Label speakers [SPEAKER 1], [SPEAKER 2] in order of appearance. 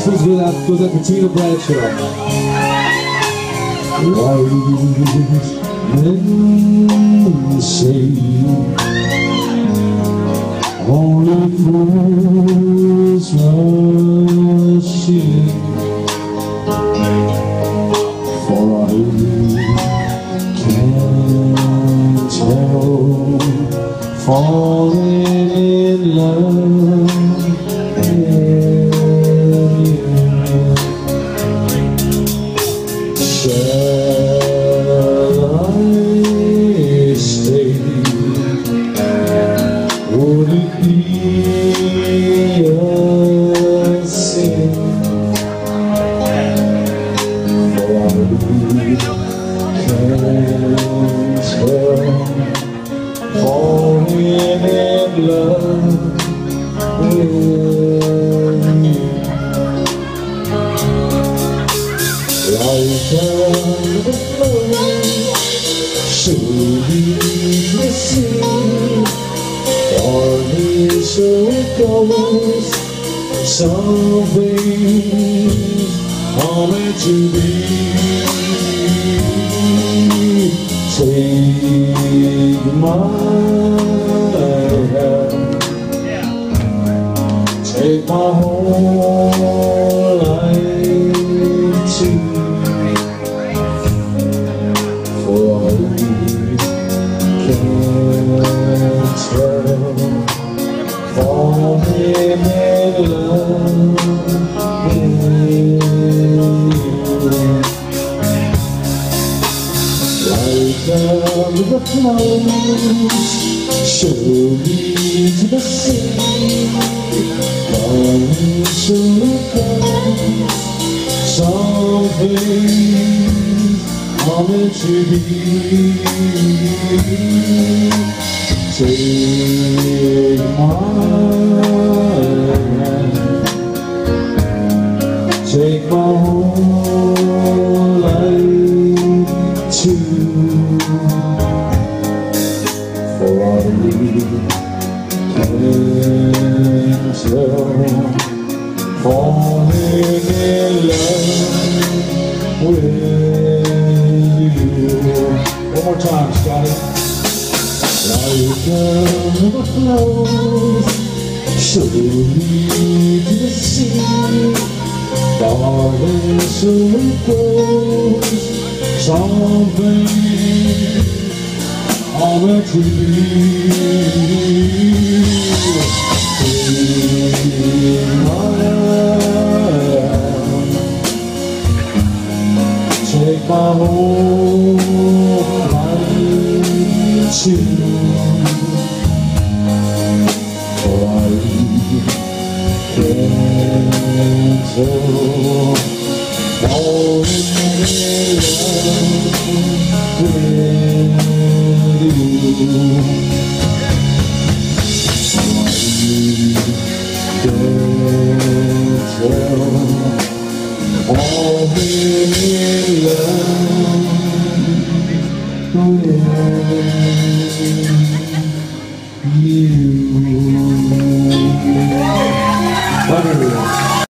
[SPEAKER 1] one's goes out to Tina Bradshaw. Wise men say only fools rush in, for I can't help falling in love. Shall I stay? Would it be a sin for I can't help falling in love with you? Like a flow, surely the sea, darling, so it goes. Some things are meant to be. Take my hand, take my whole life too. For I can't help falling in love with you. Like a river flows surely to the sea, darling, so it goes. Some things are meant to be. Take my hand, take my whole life too. For I can't help falling in love with you. One more time, Scotty. Like a river flows surely to the sea, darling, so it goes. Some things are meant to be. Take my hand, take my whole life too. For I can't help falling in love with